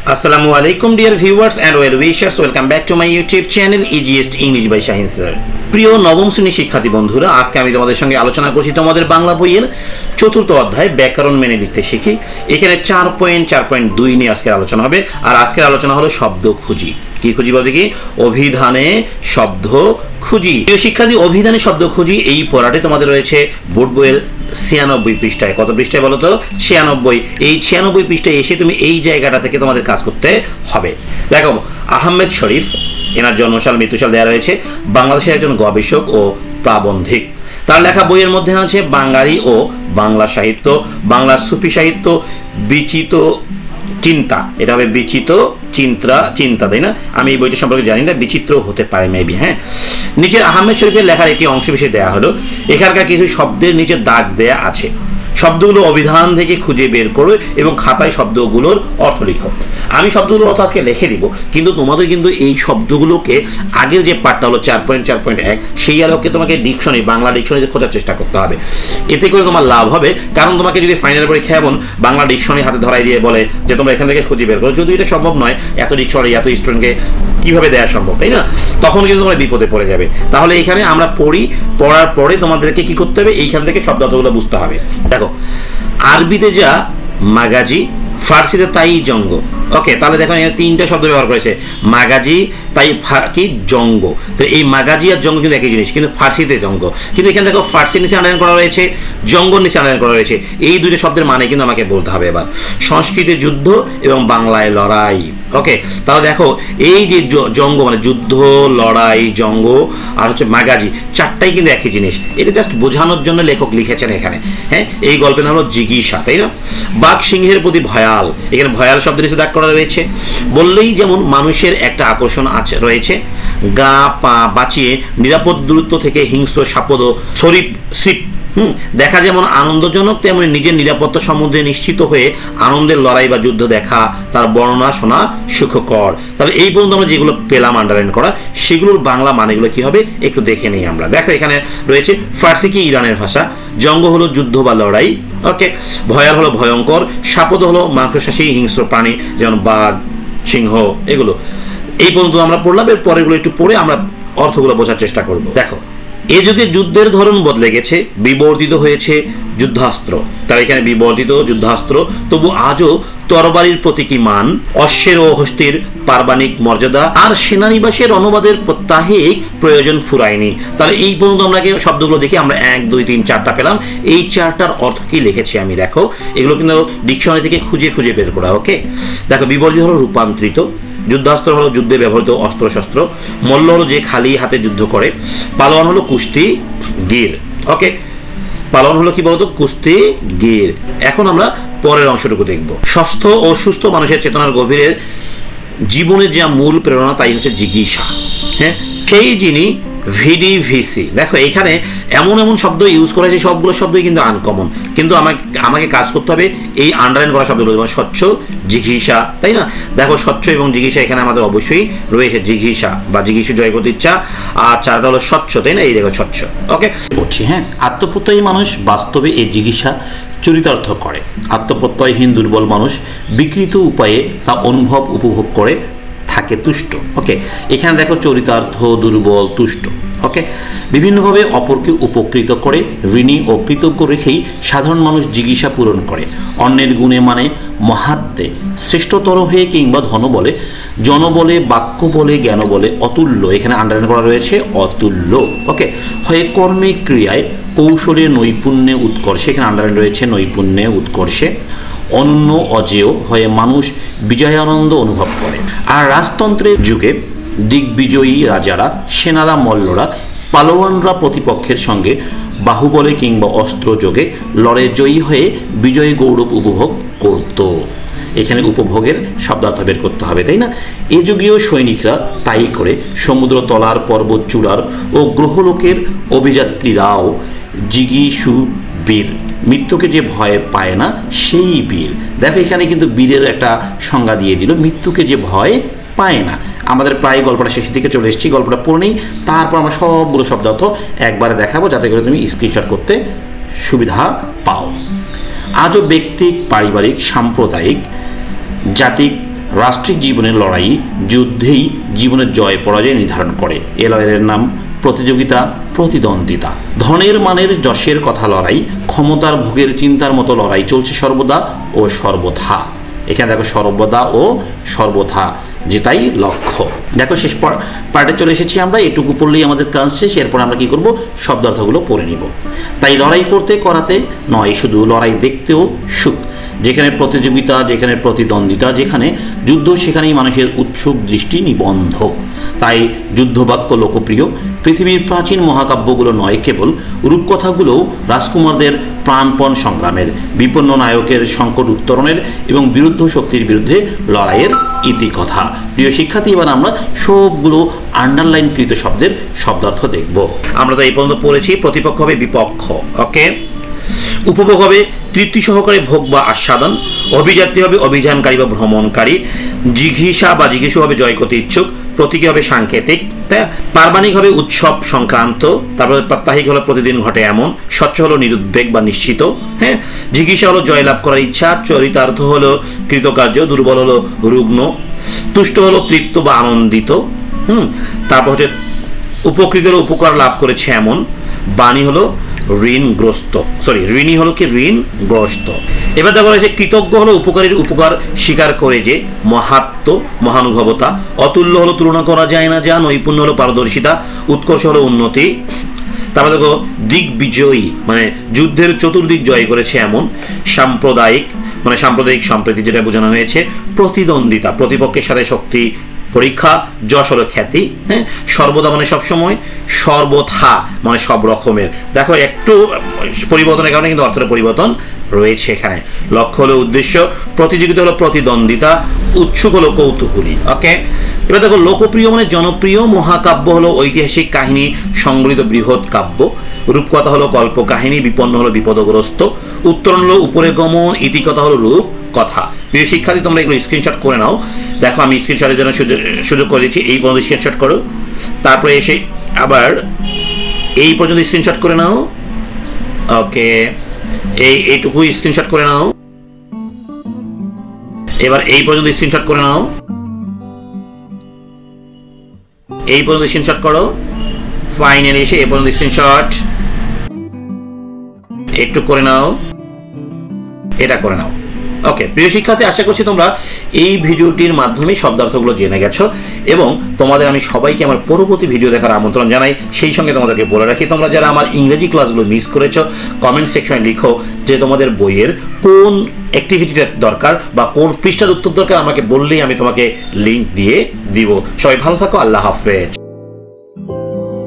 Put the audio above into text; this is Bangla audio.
Assalamu alaikum dear viewers and well wishers, welcome back to my YouTube channel Easiest English by Shahin sir. প্রিয় নবম শ্রেণীর শিক্ষার্থী বন্ধুরা, আজকে আমি তোমাদের সঙ্গে আলোচনা করছি তোমাদের বাংলা বইয়ের চতুর্থ অধ্যায় ব্যাকরণ মেনে লিখতে শিখি। এখানে 4.2 নিয়ে আজকের আলোচনা হবে। আর আজকের আলোচনা হলো শব্দ খুঁজি। কি খুঁজি বলতে কি? অভিধানে শব্দ খুঁজি। প্রিয় শিক্ষার্থী, অভিধানে শব্দ খুঁজি এই পড়াটি তোমাদের রয়েছে বোর্ড বইয়ের 96 পৃষ্ঠায়। কত পৃষ্ঠায় বলো তো? 96। এই 96 পৃষ্ঠায় এসে তুমি এই জায়গাটা থেকে তোমাদের কাজ করতে হবে। দেখো, আহমেদ শরীফ, এনার জন্মসাল মৃত্যুসাল দেওয়া রয়েছে। বাংলাদেশের একজন গবেষক ও প্রাবন্ধিক। তার লেখা বইয়ের মধ্যে আছে বাঙালি ও বাংলা সাহিত্য, বাংলার সুফি সাহিত্য, বিচিত চিন্তা। এটা হবে বিচিত চিন্তা, তাই না? আমি এই বইটা সম্পর্কে জানি না, বিচিত্র হতে পারে মেবি। হ্যাঁ, নিচের আহমেদ শরীফের লেখার একটি অংশ বিশেষ দেওয়া হলো। এখানকার কিছু শব্দের নিচে দাগ দেয়া আছে। শব্দগুলো অভিধান থেকে খুঁজে বের করো এবং খাতায় শব্দগুলোর অর্থ লিখো। আমি শব্দগুলোর অর্থ আজকে লিখে দিব, কিন্তু তোমাদের কিন্তু এই শব্দগুলোকে আগের যে পার্টটা হলো 4.1 সেই আলোকে তোমাকে ডিকশনারি, বাংলা ডিকশনারিতে খোঁজার চেষ্টা করতে হবে। এতে করে তোমার লাভ হবে, কারণ তোমাকে যদি ফাইনাল পরীক্ষা এমন বাংলা ডিকশনারি হাতে ধরাই দিয়ে বলে যে তোমরা এখান থেকে খুঁজে বের করো, যদি এটা সম্ভব নয়, এত ডিকশনারি এত স্টুডেন্টকে কিভাবে দেওয়া সম্ভব, তাই না? তখন কিন্তু তোমরা বিপদে পড়ে যাবে। তাহলে এখানে আমরা পড়ার পরে তোমাদেরকে কি করতে হবে? এইখান থেকে শব্দ অর্থগুলো বুঝতে হবে। দেখো, আরবিতে যা মাগাজি, ফার্সিতে তাই জঙ্গ। ওকে, তাহলে দেখো এখানে 3টা শব্দ ব্যবহার করেছে, মাগাজি, তাই কি জঙ্গ। তো এই মাগাজি আর জঙ্গ কিন্তু একই জিনিস, কিন্তু ফার্সিতে জঙ্গ। কিন্তু এখানে দেখো ফার্সির নিচে আনলাইন করা রয়েছে, জঙ্গর নিচে আনলাইন করা রয়েছে। এই দুটো শব্দের মানে কিন্তু আমাকে বলতে হবে এবার। সংস্কৃতে যুদ্ধ এবং বাংলায় লড়াই। ওকে, তাহলে দেখো এই যে জঙ্গ মানে যুদ্ধ, লড়াই, জঙ্গ আর হচ্ছে মাগাজি, চারটাই কিন্তু একই জিনিস। এটা জাস্ট বোঝানোর জন্য লেখক লিখেছেন এখানে। হ্যাঁ, এই গল্পের নাম হলো জিগিসা, তাই না? বাঘ সিংহের প্রতি ভয়াল, এখানে ভয়াল শব্দের নিচে দাগ করা রয়েছে। বললেই যেমন মানুষের একটা আকর্ষণ আছে রয়েছে, গা পা বাঁচিয়ে নিরাপদ দূরত্ব থেকে হিংস্র সাপদ শরীফ দেখা যেমন আনন্দজনক, তেমনি নিজের নিরাপত্তা সম্বন্ধে নিশ্চিত হয়ে আনন্দের লড়াই বা যুদ্ধ দেখা, তার বর্ণনা শোনা সুখকর। তাহলে এই পর্যন্ত আমরা যেগুলো পেলাম আন্ডারলাইন করা, সেগুলোর বাংলা মানেগুলো কি হবে একটু দেখে নিই আমরা। দেখো এখানে রয়েছে ফার্সি কি ইরানের ভাষা, জঙ্গ হলো যুদ্ধ বা লড়াই। ওকে, ভয়াল হলো ভয়ঙ্কর, সাপদ হলো মাংসাশী হিংস্র প্রাণী, যেমন বাঘ, সিংহ, এগুলো। এই পর্যন্ত আমরা পড়লাম। এর পরেগুলো একটু পড়ে আমরা অর্থগুলো বোঝার চেষ্টা করব। দেখো, এ যুগে যুদ্ধের ধরন বদলে গেছে, বিবর্তিত হয়েছে যুদ্ধাস্ত্র। তার এখানে বিবর্তিত যুদ্ধাস্ত্র, তবু আজও তরবারির প্রতীকী মান, অশ্বের ও হস্তির পার্বাণিক মর্যাদা আর সেনানিবাসের অনুবাদের প্রত্যাহিক প্রয়োজন ফুরায়নি। তাহলে এই পর্যন্ত আমরা শব্দগুলো দেখি, আমরা 1 2 3 4টা পেলাম। এই 4টার অর্থ কি লিখেছি আমি, দেখো এগুলো কিন্তু ডিকশনারি থেকে খুঁজে বের করা। ওকে, দেখো, বিবর্তিত হলো রূপান্তরিত, যুদ্ধাস্ত্র হলো যুদ্ধে ব্যবহৃত অস্ত্রশস্ত্র, মল্ল হলো যে খালি হাতে যুদ্ধ করে, পালোয়ান হলো কুস্তি গীর। ওকে, পালোয়ান হলো কি বলতো? কুস্তি গীর। এখন আমরা পরের অংশটুকু দেখব। সুস্থ ও সুস্থ মানুষের চেতনার গভীরের জীবনের যা মূল প্রেরণা, তাই হচ্ছে জিজ্ঞাসা। হ্যাঁ, সেই যিনি ভিডিভিসি। দেখো এখানে এমন শব্দ ইউজ করা হয়েছে, সবগুলো শব্দই কিন্তু আনকমন, কিন্তু আমাকে কাজ করতে হবে এই আন্ডারলাইন করা শব্দগুলো, যেমন স্বচ্ছ, জিজ্ঞাসা, তাই না? দেখো স্বচ্ছ এবং জিজ্ঞাসা এখানে আমাদের অবশ্যই রয়েছে। জিজ্ঞাসা বা জিজ্ঞাসু জয় করতে ইচ্ছা, আর 4টা হলো স্বচ্ছ, তাই না? এই দেখো স্বচ্ছ। ওকে, বলছি। হ্যাঁ, আত্মপ্রত্যয়ী মানুষ বাস্তবে এই জিজ্ঞাসা চরিতার্থ করে। আত্মপ্রত্যয়হীন দুর্বল মানুষ বিকৃত উপায়ে তা উপভোগ করে থাকে তুষ্ট। ওকে, এখানে দেখো চরিতার্থ, দুর্বল, তুষ্ট। ওকে, বিভিন্নভাবে অপরকে উপকৃত করে, ঋণী ও কৃতজ্ঞ রেখেই সাধারণ মানুষ জিজ্ঞাসা পূরণ করে। অন্যের গুণে মানে মহাত্মে শ্রেষ্ঠতর হয়ে কিংবা ধন বলে, জন বলে, বাক্য বলে, জ্ঞান বলে অতুল্য। এখানে আন্ডারলাইন করা রয়েছে অতুল্য। ওকে, হয়ে কর্মে ক্রিয়ায় কৌশলে নৈপুণ্যে উৎকর্ষে, এখানে আন্ডারলাইন রয়েছে নৈপুণ্যে উৎকর্ষে। অনন্য অজেয় হয়ে মানুষ বিজয়ানন্দ অনুভব করে। আর রাজতন্ত্রের যুগে দিগ্বিজয়ী রাজারা, সেনারা, মল্লরা, পালোয়ানরা প্রতিপক্ষের সঙ্গে বাহুবলে কিংবা অস্ত্র যোগে লড়ে জয়ী হয়ে বিজয়ী গৌরব উপভোগ করত। এখানে উপভোগের শব্দার্থ বের করতে হবে, তাই না? এ যুগীয় সৈনিকরা তাই করে সমুদ্র তলার, পর্বত চূড়ার ও গ্রহলোকের অভিযাত্রীরাও জিগিসু বীর। মৃত্যুকে যে ভয় পায় না সেই বীর। দেখো এখানে কিন্তু বীরের একটা সংজ্ঞা দিয়ে দিল, মৃত্যুকে যে ভয় পায় না। আমাদের প্রায় গল্পটা শেষের দিকে চলে এসেছি, গল্পটা পড়ে নেই, তারপর আমরা সবগুলো শব্দার্থ একবারে দেখাবো, যাতে করে তুমি স্ক্রিনশট করতে সুবিধা পাও। আজও ব্যক্তিক, পারিবারিক, সাম্প্রদায়িক, জাতিক রাষ্ট্রিক জীবনের লড়াই যুদ্ধেই জীবনের জয় পরাজয় নির্ধারণ করে। এ লড়াইয়ের নাম প্রতিযোগিতা, প্রতিদ্বন্দ্বিতা। ধনের মানের যশের কথা লড়াই, ক্ষমতার ভোগের চিন্তার মতো লড়াই চলছে সর্বদা ও সর্বথা। এখানে দেখো সর্বদা ও সর্বথা, যেটাই লক্ষ্য। দেখো শেষ পার্টে চলে এসেছি আমরা, এটুকু পড়লেই আমাদের কাজ শেষ। এরপর আমরা কি করব, শব্দার্থগুলো পড়ে নিব। তাই লড়াই করতে করাতে নয়, শুধু লড়াই দেখতেও সুখ। যেখানে প্রতিযোগিতা, যেখানে প্রতিদ্বন্দ্বিতা, যেখানে যুদ্ধ, সেখানেই মানুষের উৎসুক দৃষ্টি নিবন্ধ। তাই যুদ্ধবাক্য লোকপ্রিয়। পৃথিবীর প্রাচীন মহাকাব্যগুলো নয় কেবল, রূপকথাগুলো রাজকুমারদের প্রাণপণ সংগ্রামের, বিপন্ন নায়কের সংকট উত্তরণের এবং বিরুদ্ধ শক্তির বিরুদ্ধে লড়াইয়ের ইতিকথা। প্রিয় শিক্ষার্থী, এবার আমরা সবগুলো আন্ডারলাইনকৃত শব্দের শব্দার্থ দেখব। আমরা তো এই পর্যন্ত পড়েছি প্রতিপক্ষ হবে বিপক্ষ, ওকে। উপভোগ হবে তৃপ্তি সহকারে ভোগ বা আস্বাদন। অভিযাত্রী হবে অভিযানকারী বা ভ্রমণকারী। জিঘিষা বা জিঘিষু হবে জয় করতে ইচ্ছুক। প্রতীকী হবে সাংকেতিক। পার্বাণিক হবে উৎসব সংক্রান্ত। তারপরে প্রাত্যহিক হলো প্রতিদিন ঘটে এমন। স্বচ্ছ হলো নিরুদ্বেগ বা নিশ্চিত। হ্যাঁ, জিঘিষা হলো জয়লাভ করার ইচ্ছা। চরিতার্থ হলো কৃতকার্য। দুর্বল হলো রুগ্ন। তুষ্ট হলো তৃপ্ত বা আনন্দিত। তারপর হচ্ছে উপকৃত হলো উপকার লাভ করেছে এমন। বাণী হলো ঋণগ্রস্ত, ঋণী হলো কি ঋণগ্রস্ত। এবার দেখা হয়েছে কৃতজ্ঞ হলো উপকারীর উপকার স্বীকার করে যে, মহাত্ম মহানুভবতা। অতুল্য হলো তুলনা করা যায় না যা। নৈপুণ্য হলো পারদর্শিতা। উৎকর্ষ হলো উন্নতি। তারপর দেখো দিগ্বিজয়ী মানে যুদ্ধের চতুর্দিক জয় করেছে এমন। সাম্প্রদায়িক মানে সাম্প্রদায়িক সম্প্রীতি, যেটা বোঝানো হয়েছে। প্রতিদ্বন্দ্বিতা প্রতিপক্ষের সাথে শক্তি পরীক্ষা। যশ হলো খ্যাতি। হ্যাঁ, সর্বদা মানে সবসময়। সর্বথা মানে সব রকমের। দেখো একটু পরিবর্তনের কারণে কিন্তু অর্থের পরিবর্তন রয়েছে এখানে। লক্ষ্য হলো উদ্দেশ্য। প্রতিযোগিতা হলো প্রতিদ্বন্দ্বিতা। উৎসুক হলো কৌতূহলী, ওকে। এবার দেখো লোকপ্রিয় মানে জনপ্রিয়। মহাকাব্য হলো ঐতিহাসিক কাহিনী সংবলিত বৃহৎ কাব্য। রূপকথা হলো কল্পকাহিনী। বিপন্ন হলো বিপদগ্রস্ত। উত্তরণ হলো উপরে গমন। ইতিকথা হলো রূপ কথা। প্রিয় শিক্ষার্থী, তোমরা এগুলো স্ক্রিনশট করে নাও। দেখো আমি স্ক্রিনশটের জন্য সুযোগ করে দিচ্ছি। এই পর্যন্ত স্ক্রিনশট করো, তারপরে এসে আবার এই পর্যন্ত স্ক্রিনশট করে নাও, ওকে। এইটুকু স্ক্রিনশট করে নাও। এবার এই পর্যন্ত স্ক্রিনশট করে নাও। এই পর্যন্ত স্ক্রিনশট করো। ফাইনালি এসে এই পর্যন্ত স্ক্রিনশট একটু করে নাও, এটা করে নাও, ওকে। প্রিয় শিক্ষার্থী, আশা করছি তোমরা এই ভিডিওটির মাধ্যমে শব্দার্থগুলো জেনে গেছো এবং তোমাদের আমি সবাইকে আমার পরবর্তী ভিডিও দেখার আমন্ত্রণ জানাই। সেই সঙ্গে তোমাদেরকে বলে রাখি, তোমরা যারা আমার ইংরেজি ক্লাসগুলো মিস করেছো, কমেন্ট সেকশনে লিখো যে তোমাদের বইয়ের কোন অ্যাক্টিভিটিটা দরকার বা কোন পৃষ্ঠার উত্তর দরকার। আমাকে বললেই আমি তোমাকে লিঙ্ক দিয়ে দিব। সবাই ভালো থাকো, আল্লাহ হাফেজ।